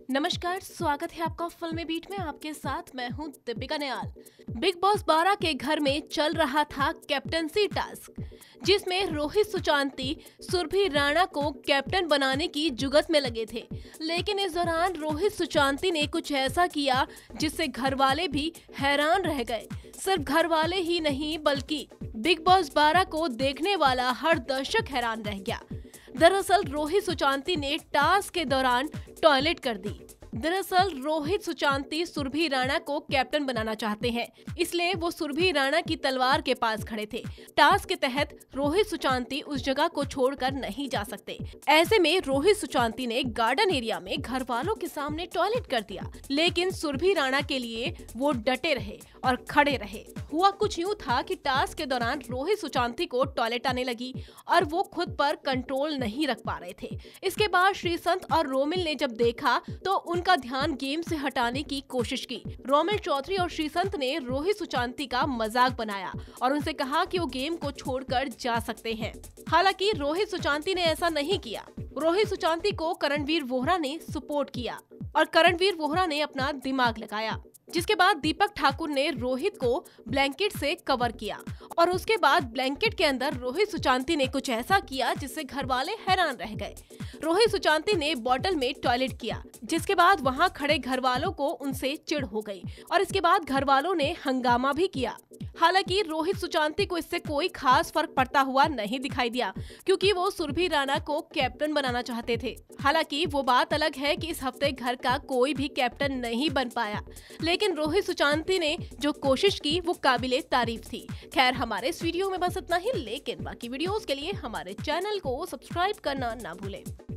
नमस्कार, स्वागत है आपका फिल्मी बीट में। आपके साथ मैं हूं दीपिका। बिग बॉस 12 के घर में चल रहा था कैप्टनसी टास्क, जिसमें रोहित सुचांती सुरभि राणा को कैप्टन बनाने की जुगत में लगे थे। लेकिन इस दौरान रोहित सुचांती ने कुछ ऐसा किया जिससे घर वाले भी हैरान रह गए। सिर्फ घर वाले ही नहीं बल्कि बिग बॉस 12 को देखने वाला हर दर्शक हैरान रह गया। दरअसल रोहित सुचांती ने टास्क के दौरान टॉयलेट कर दी। दरअसल रोहित सुचांती सुरभि राणा को कैप्टन बनाना चाहते हैं, इसलिए वो सुरभि राणा की तलवार के पास खड़े थे। टास्क के तहत रोहित सुचांती उस जगह को छोड़कर नहीं जा सकते। ऐसे में रोहित सुचांती ने गार्डन एरिया में घर वालों के सामने टॉयलेट कर दिया, लेकिन सुरभि राणा के लिए वो डटे रहे और खड़े रहे। हुआ कुछ यूँ था कि टास्क के दौरान रोहित सुचांती को टॉयलेट आने लगी और वो खुद पर कंट्रोल नहीं रख पा रहे थे। इसके बाद श्रीसंत और रोमिल ने जब देखा तो उनका ध्यान गेम से हटाने की कोशिश की। रोमिल चौधरी और श्रीसंत ने रोहित सुचांती का मजाक बनाया और उनसे कहा कि वो गेम को छोड़कर जा सकते हैं। हालांकि रोहित सुचांती ने ऐसा नहीं किया। रोहित सुचांती को करणवीर वोहरा ने सपोर्ट किया और करणवीर वोहरा ने अपना दिमाग लगाया, जिसके बाद दीपक ठाकुर ने रोहित को ब्लैंकेट से कवर किया और उसके बाद ब्लैंकेट के अंदर रोहित सुचांती ने कुछ ऐसा किया जिससे घर वाले हैरान रह गए। रोहित सुचांती ने बॉटल में टॉयलेट किया, जिसके बाद वहां खड़े घर वालों को उनसे चिढ़ हो गई और इसके बाद घर वालों ने हंगामा भी किया। हालांकि रोहित सुचांती को इससे कोई खास फर्क पड़ता हुआ नहीं दिखाई दिया, क्योंकि वो सुरभि राणा को कैप्टन बनाना चाहते थे। हालांकि वो बात अलग है कि इस हफ्ते घर का कोई भी कैप्टन नहीं बन पाया, लेकिन रोहित सुचांती ने जो कोशिश की वो काबिले तारीफ थी। खैर, हमारे इस वीडियो में बस इतना ही, लेकिन बाकी वीडियोस के लिए हमारे चैनल को सब्सक्राइब करना ना भूलें।